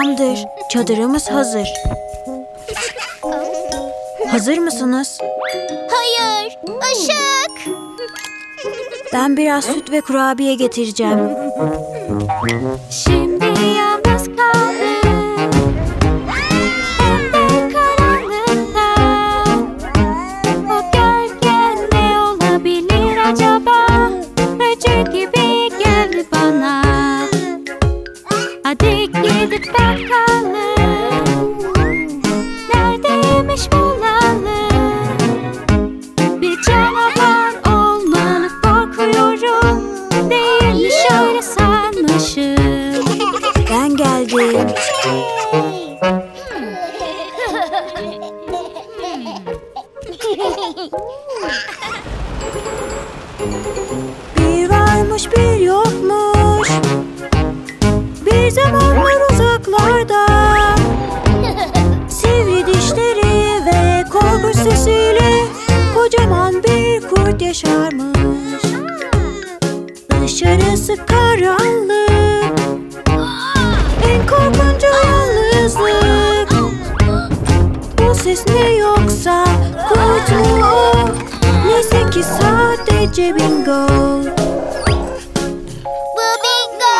Tamamdır. Çadırımız hazır. Hazır mısınız? Hayır, Işık. Ben biraz süt ve kurabiye getireceğim. Şimdi yalnız kaldım. Hem de karanlıkta. Bu gölge ne olabilir acaba? Öcü gibi geldi bana. Hadi gidip bakalım. Neredeymiş bulalım. Bir canavar olmalı, korkuyorum. Değilmiş öyle sanmışım. Ben geldim. Bir varmış bir yokmuş. Bir zamanlar uzaklarda. Sivri dişleri ve korkunç sesiyle kocaman bir kurt yaşarmış. Dışarısı karanlık, en korkuncu yalnızlık. Bu ses ne yoksa kurt mu o? Neyse ki sadece bingo. Bu bingo.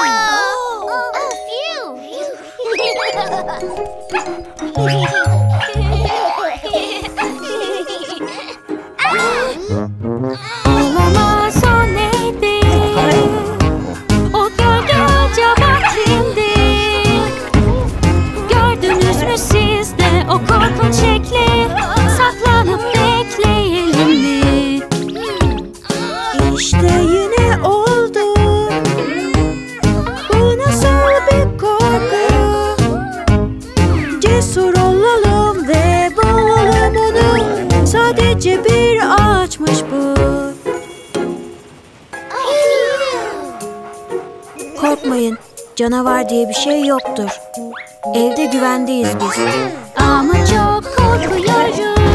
Olamaz, o neydi? O gölge acaba kimdi? Gördünüz mü siz de o korkunç şekli? Saklanıp bekleyelim mi? İşte yine oldu. Bu nasıl bir korku? Cesur olalım ve bulalım onu. Sadece bir ağaçmış bu. Korkmayın, canavar diye bir şey yoktur. Evde güvendeyiz biz. Ama çok korkuyorum.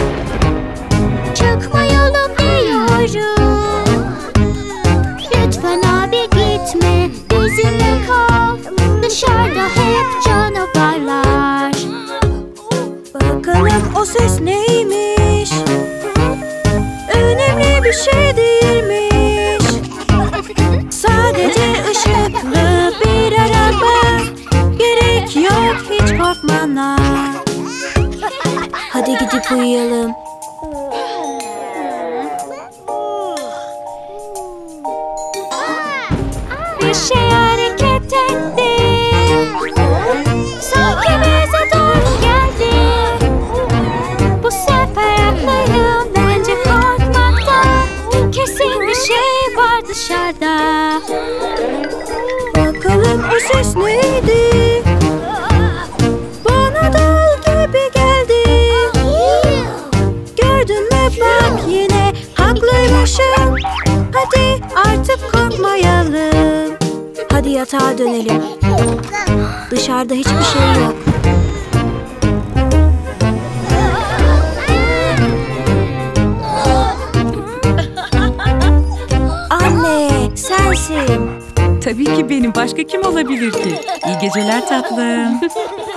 Çıkmayalım diyorum. Lütfen abi gitme, bizimle kal. Dışarıda hep canavarlar. Bakalım o ses neymiş? Önemli bir şey değilmiş. Sadece ışıklı bir araba. Gerek yok hiç korkmana. Hadi gidip uyuyalım. Bir şey hareket etti. Sanki bize doğru geldi. Bu sefer haklıyım bence korkmaktan. Kesin bir şey var dışarıda. Bakalım o ses neydi? Bana dal gibi geldi. Gördün mü bak yine haklıymışım. Hadi artık korkmayalım. Hadi yatağa dönelim. Dışarıda hiçbir şey yok. Anne, sensin. Tabii ki benim. Başka kim olabilir ki? İyi geceler tatlım.